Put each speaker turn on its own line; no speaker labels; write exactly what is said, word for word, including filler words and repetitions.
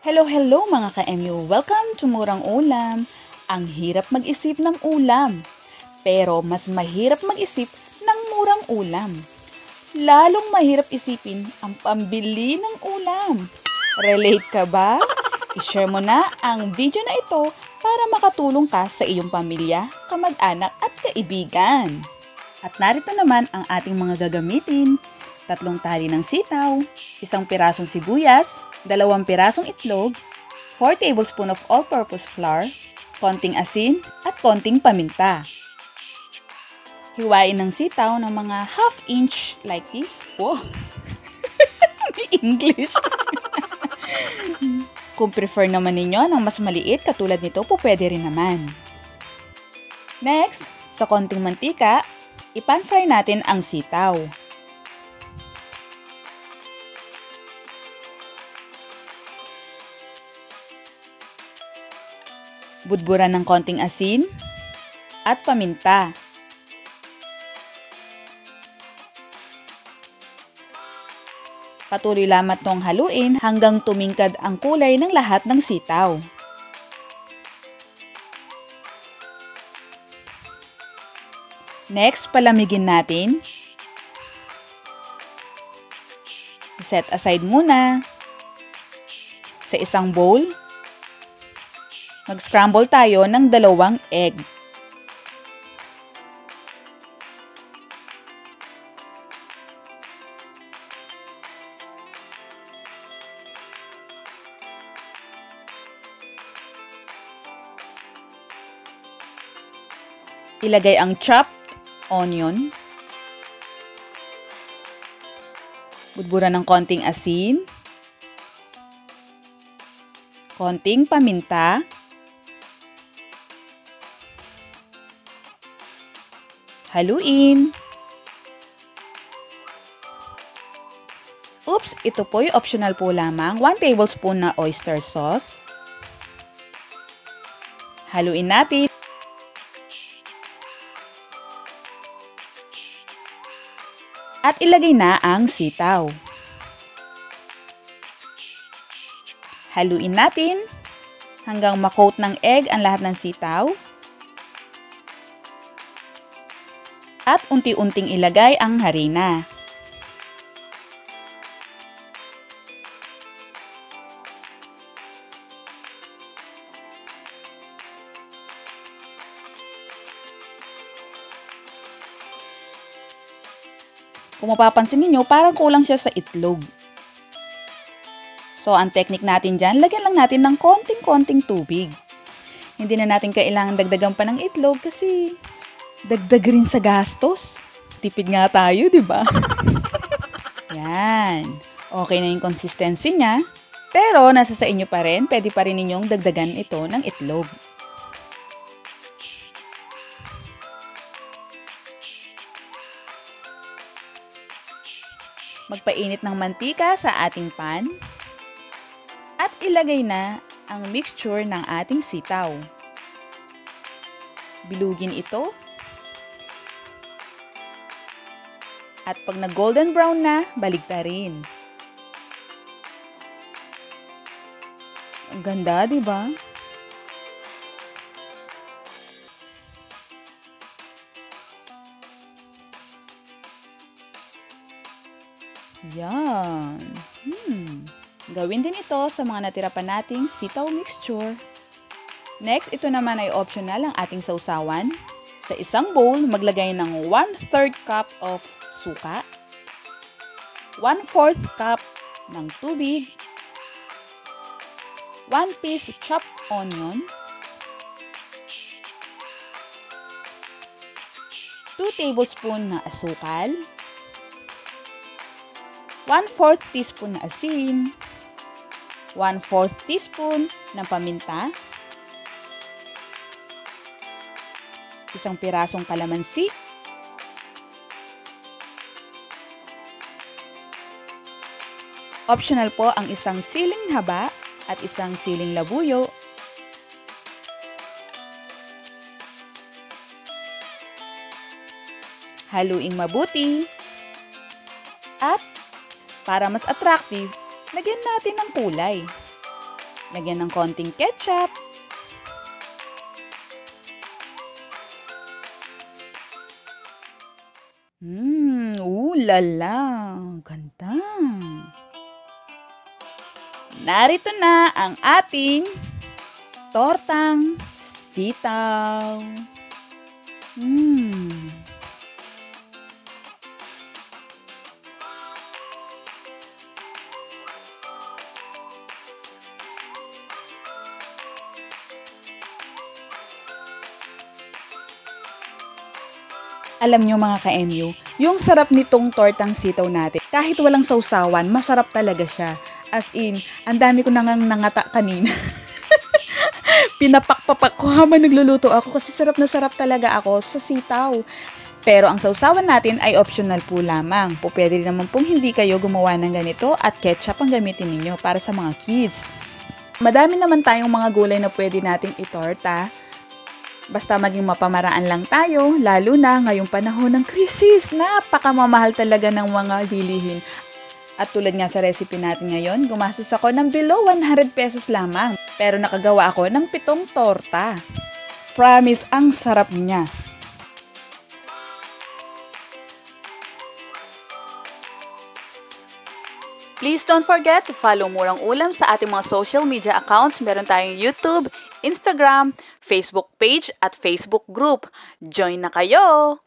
Hello, hello mga ka-M U! Welcome to Murang Ulam. Ang hirap mag-isip ng ulam, pero mas mahirap mag-isip ng murang ulam. Lalong mahirap isipin ang pambili ng ulam. Relate ka ba? I-share mo na ang video na ito para makatulong ka sa iyong pamilya, kamag-anak at kaibigan. At narito naman ang ating mga gagamitin. Tatlong tali ng sitaw, isang pirasong sibuyas, dalawang pirasong itlog, four tablespoons of all-purpose flour, konting asin, at konting paminta. Hiwain ng sitaw ng mga half inch like this. Wow! May English! Kung prefer naman ninyo ng mas maliit katulad nito, po pwede rin naman. Next, sa konting mantika, ipan-fry natin ang sitaw. Budburan ng konting asin at paminta. Patuloy lamang itong haluin hanggang tumingkad ang kulay ng lahat ng sitaw. Next, palamigin natin. Set aside muna. Sa isang bowl, mag-scramble tayo ng dalawang egg. Ilagay ang chopped onion. Budburan ng konting asin. Konting paminta. Haluin. Oops, ito po yung optional po lamang. one tablespoon na oyster sauce. Haluin natin. At ilagay na ang sitaw. Haluin natin hanggang ma-coat ng egg ang lahat ng sitaw. At unti-unting ilagay ang harina. Kung mapapansin niyo, parang kulang siya sa itlog. So, ang technique natin dyan, lagyan lang natin ng konting-konting tubig. Hindi na natin kailangan dagdagan pa ng itlog kasi dagdag rin sa gastos. Tipid nga tayo, di ba? Yan. Okay na yung consistency niya. Pero nasa sa inyo pa rin, pwede pa rin ninyong dagdagan ito ng itlog. Magpainit ng mantika sa ating pan. At ilagay na ang mixture ng ating sitaw. Bilugin ito. At pag nag-golden brown na, baligtarin. Ang ganda, di ba? Yan. Hmm. Gawin din ito sa mga natira pa nating sitaw mixture. Next, ito naman ay optional ang ating sausawan. Sa isang bowl, maglagay ng one third cup of suka, one fourth cup ng tubig, one piece chopped onion, two tablespoons na asukal, one fourth teaspoon na asin, one fourth teaspoon ng paminta, isang pirasong kalamansi, optional po ang isang siling haba at isang siling labuyo, haluing mabuti, at para mas attractive, lagyan natin ng kulay. Lagyan ng konting ketchup. Mmm, ooh lala, ganda. Narito na ang ating tortang sitaw. Mmm. Alam nyo mga ka-M U, yung sarap nitong tortang sitaw natin, kahit walang sausawan, masarap talaga siya. As in, ang dami ko nangang nangata kanina. Pinapakpapak ko habang nagluluto ako kasi sarap na sarap talaga ako sa sitaw. Pero ang sausawan natin ay optional po lamang. Po pwede naman pong hindi kayo gumawa ng ganito at ketchup ang gamitin ninyo para sa mga kids. Madami naman tayong mga gulay na pwede nating itorta. Basta maging mapamaraan lang tayo, lalo na ngayong panahon ng krisis. Napakamamahal talaga ng mga bilihin. At tulad nga sa recipe natin ngayon, gumastos ako ng below one hundred pesos lamang. Pero nakagawa ako ng pitong torta. Promise, ang sarap niya. Please don't forget to follow Murang Ulam sa ating mga social media accounts. Meron tayong YouTube, Instagram, Facebook page at Facebook group. Join na kayo!